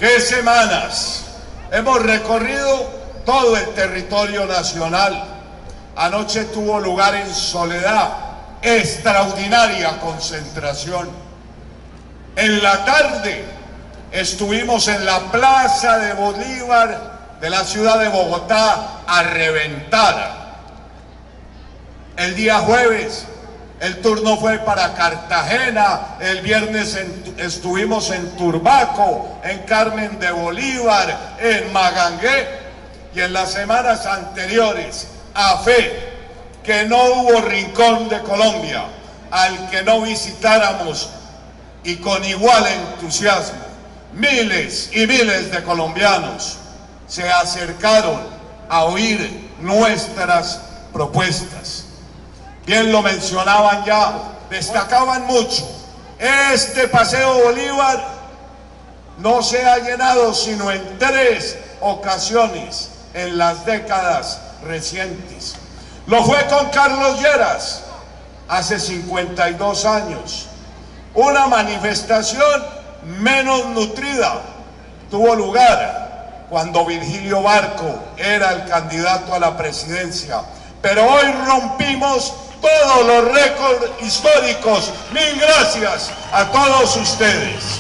¿Qué semanas? Hemos recorrido todo el territorio nacional. Anoche tuvo lugar en Soledad extraordinaria concentración. En la tarde estuvimos en la Plaza de Bolívar de la ciudad de Bogotá a reventar. El día jueves el turno fue para Cartagena, el viernes estuvimos en Turbaco, en Carmen de Bolívar, en Magangué, y en las semanas anteriores, a fe que no hubo rincón de Colombia al que no visitáramos, y con igual entusiasmo, miles y miles de colombianos se acercaron a oír nuestras propuestas. Bien lo mencionaban ya, destacaban mucho. Este Paseo Bolívar no se ha llenado sino en 3 ocasiones en las décadas recientes. Lo fue con Carlos Lleras hace 52 años. Una manifestación menos nutrida tuvo lugar cuando Virgilio Barco era el candidato a la presidencia. Pero hoy rompimos todos los récords históricos. Mil gracias a todos ustedes.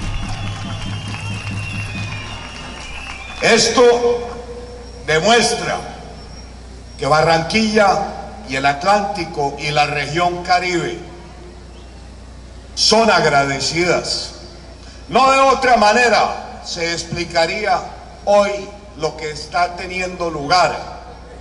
Esto demuestra que Barranquilla y el Atlántico y la región Caribe son agradecidas. No de otra manera se explicaría hoy lo que está teniendo lugar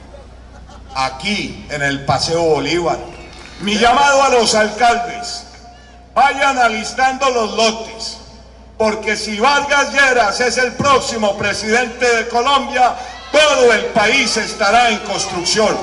aquí en el Paseo Bolívar. Mi llamado a los alcaldes: vayan alistando los lotes, porque si Vargas Lleras es el próximo presidente de Colombia, todo el país estará en construcción.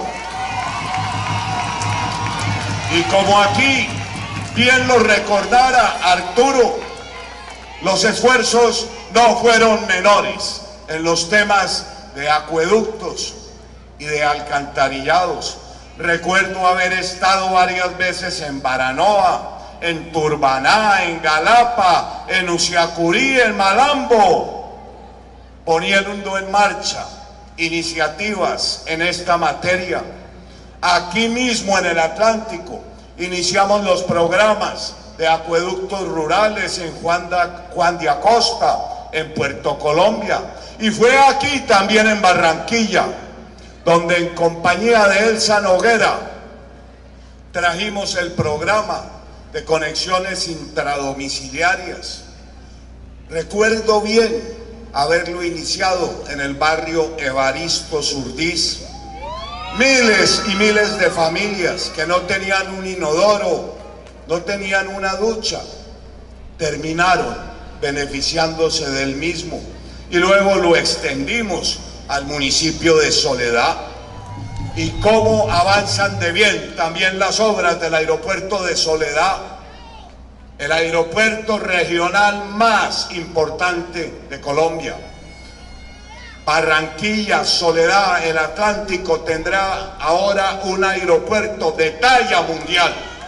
Y como aquí bien lo recordara Arturo, los esfuerzos no fueron menores en los temas de acueductos y de alcantarillados. Recuerdo haber estado varias veces en Baranoa, en Turbaná, en Galapa, en Uciacurí, en Malambo, poniendo en marcha iniciativas en esta materia. Aquí mismo en el Atlántico iniciamos los programas de acueductos rurales en Juan de Acosta, en Puerto Colombia, y fue aquí también en Barranquilla donde en compañía de Elsa Noguera trajimos el programa de conexiones intradomiciliarias. Recuerdo bien haberlo iniciado en el barrio Evaristo Surdís. Miles y miles de familias que no tenían un inodoro, no tenían una ducha, terminaron beneficiándose del mismo, y luego lo extendimos al municipio de Soledad. Y cómo avanzan de bien también las obras del aeropuerto de Soledad, el aeropuerto regional más importante de Colombia. Barranquilla, Soledad, el Atlántico tendrá ahora un aeropuerto de talla mundial.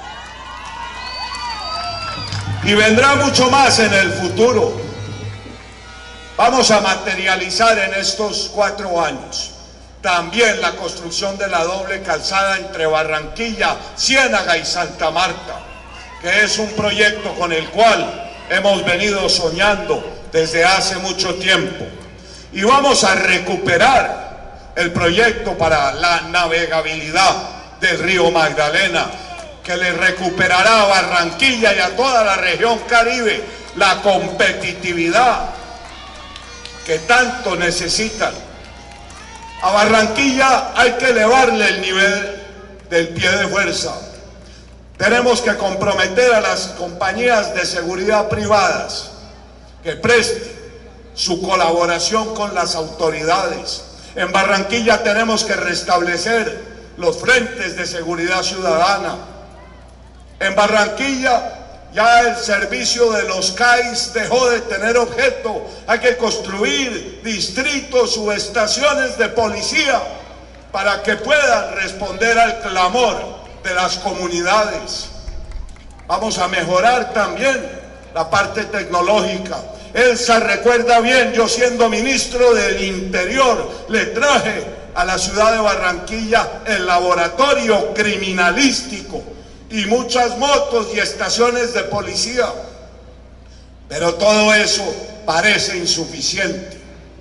Y vendrá mucho más en el futuro. Vamos a materializar en estos 4 años también la construcción de la doble calzada entre Barranquilla, Ciénaga y Santa Marta, que es un proyecto con el cual hemos venido soñando desde hace mucho tiempo. Y vamos a recuperar el proyecto para la navegabilidad del río Magdalena, que le recuperará a Barranquilla y a toda la región Caribe la competitividad que tanto necesitan. A Barranquilla hay que elevarle el nivel del pie de fuerza. Tenemos que comprometer a las compañías de seguridad privadas que presten su colaboración con las autoridades. En Barranquilla tenemos que restablecer los frentes de seguridad ciudadana. En Barranquilla ya el servicio de los CAIS dejó de tener objeto. Hay que construir distritos, subestaciones de policía para que puedan responder al clamor de las comunidades. Vamos a mejorar también la parte tecnológica. Elsa recuerda bien, yo siendo ministro del Interior, le traje a la ciudad de Barranquilla el laboratorio criminalístico y muchas motos y estaciones de policía. Pero todo eso parece insuficiente.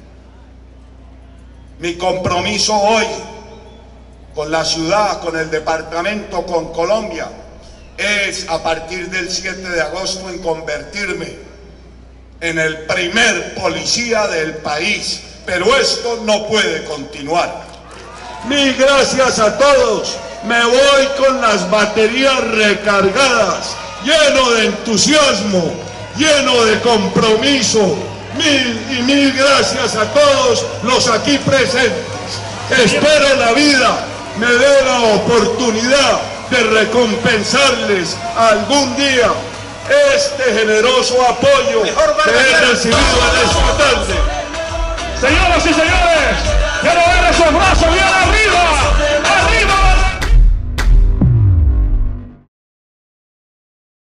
Mi compromiso hoy con la ciudad, con el departamento, con Colombia, es a partir del 7 de agosto en convertirme en el primer policía del país. Pero esto no puede continuar. Mil gracias a todos. Me voy con las baterías recargadas, lleno de entusiasmo, lleno de compromiso. Mil gracias a todos los aquí presentes. Espero la vida me dé la oportunidad de recompensarles algún día este generoso apoyo que he recibido en esta tarde. Señoras y señores,